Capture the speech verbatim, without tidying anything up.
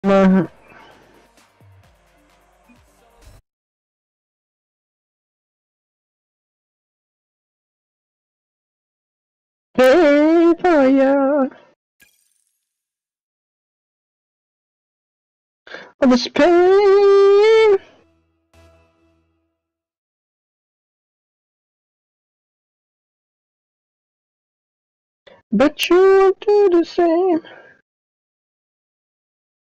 my hey fire of this pain. But you won't do the same.